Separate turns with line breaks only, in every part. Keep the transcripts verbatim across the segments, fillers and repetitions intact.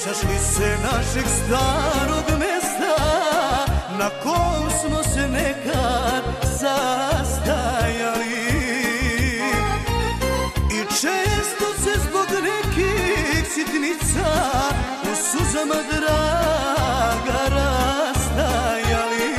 Sjećaš li se našeg starog mesta na kom smo se nekad sastajali? I često se zbog nekih sitnica u suzama draga rastajali.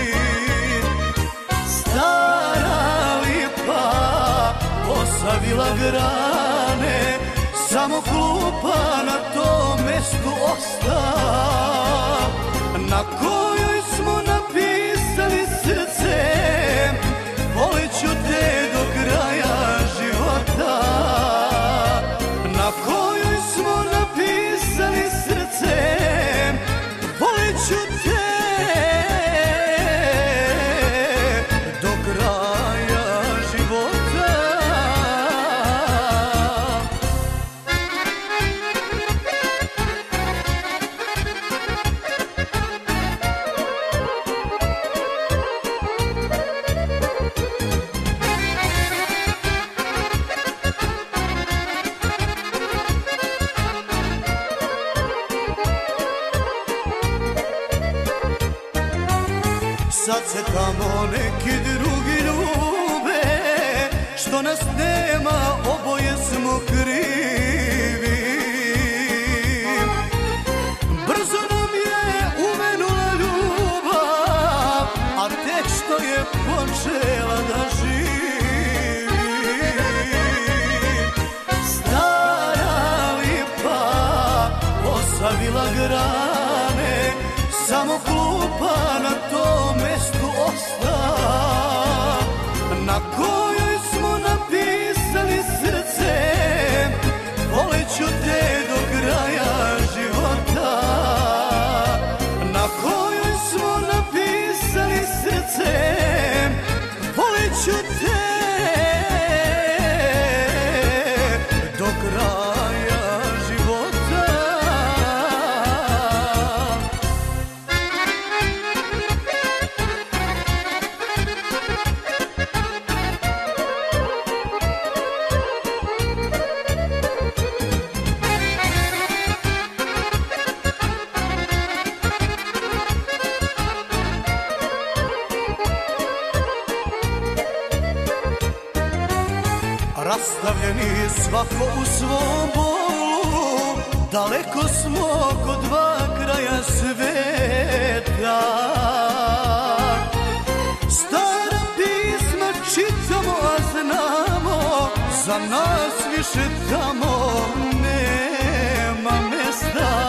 Stara lipa osavila grane, samo klupa na tom mestu osta, na kojoj smo napisali srcem, voleću te do kraja života. Na kojoj smo napisali srcem, voleću te do kraja života. Sad se tamo neki drugi ljube, što nas nema, oboje smo krivi. Brzo nam je umenula ljubav, a tek što je počela da živi. Stara lipa osavila grane, samo klupa na tom mestu osta, na kojoj smo napisali srcem, voleću te do kraja života. Na kojoj smo napisali srcem, voleću te do kraja života. Rastavljeni svako u svom bolu, daleko smo kod dva kraja sveta. Stara pisma čitamo, a znamo, za nas više tamo nema mesta.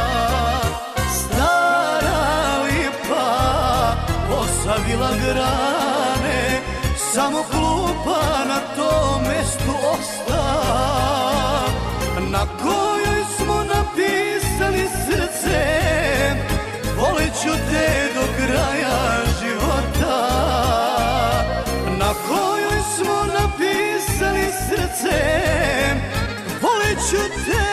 Stara lipa osavila grane, samo klupa na tom mestu osta, na kojoj smo napisali srcem, voleću te do kraja života. Na kojoj smo napisali srcem, voleću te